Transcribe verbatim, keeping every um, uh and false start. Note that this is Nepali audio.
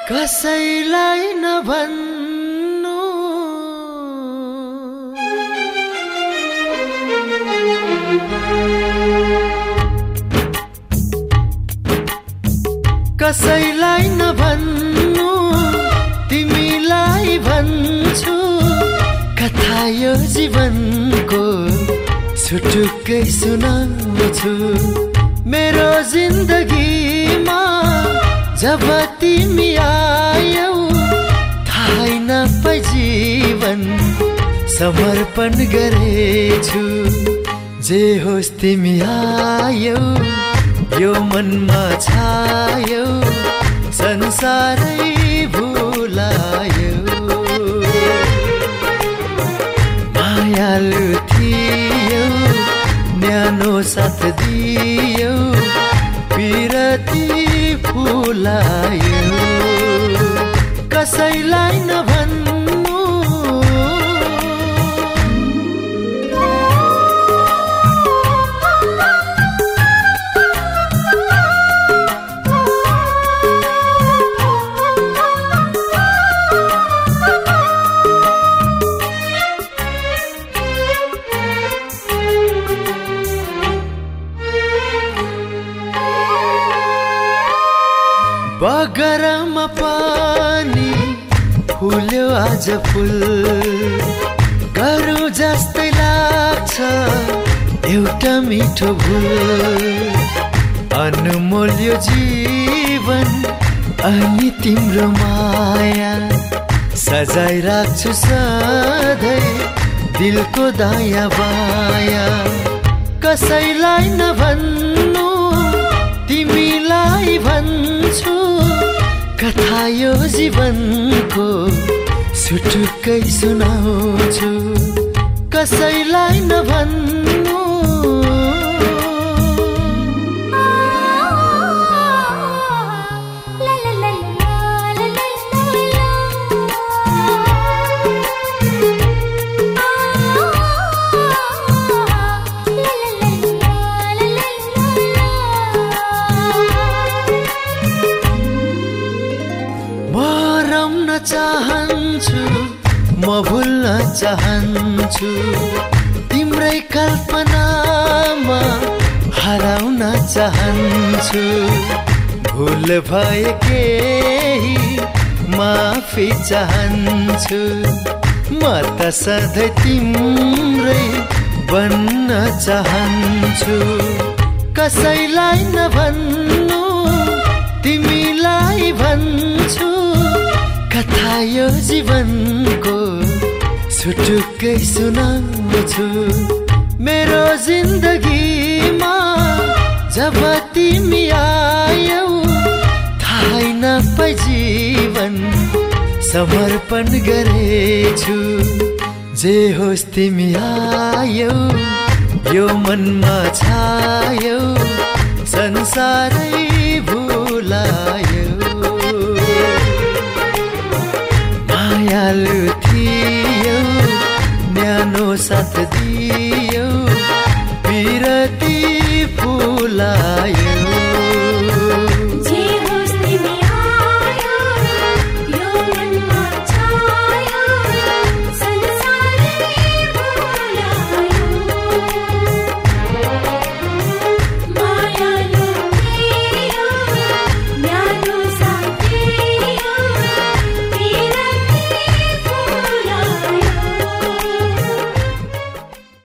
कसैलाई नभन्नु कसैलाई नभन्नु तिमीलाई भन्छु कथा यो जीवनको छुटुक्कै सुनाउँछु मेरो जिन्दगीमा जब तिमी आयौ थाहै नपाई जीवन समर्पण गरेछु जे होस् तिमी आयौ यो मनमा छायौ संसारै भुलायौ मायालु थियौ न्यानो साथ दियौ पिरती फुलायो कसैलाई नभन्नु बगरमा पानी फुल्यो आज फुल गरौँ जस्तै लाग्छ एउटा मिठो भुल अनमोल यो जीवन अनि तिम्रो माया सजाइ राख्छु सधैँ दिलको दायाँ बायाँ कसैलाई नभन्नु तिमीलाई भन्छु कथा यो जीवनको छुटुक्कै सुनाउँछु कसैलाई नभन्नु चाहन्छु म भुल्न चाहन्छु तिम्रै कल्पनामा हराउन चाहन्छु भुल भए केही माफी चाहन्छु म त सधैँ तिम्रै बन्न चाहन्छु कसैलाई नभन्नु तिमीलाई भन्छु कथा यो जीवनको छुटुक्कै सुनाउँछु मेरो जिन्दगीमा जब तिमी आयौ थाहै नपाई जीवन समर्पण गरेछु जे होस् तिमी आयौ यो मनमा छायौ संसारै भुलायौ मायालु थियौ न्यानो साथ दियौ पिरती फुलायो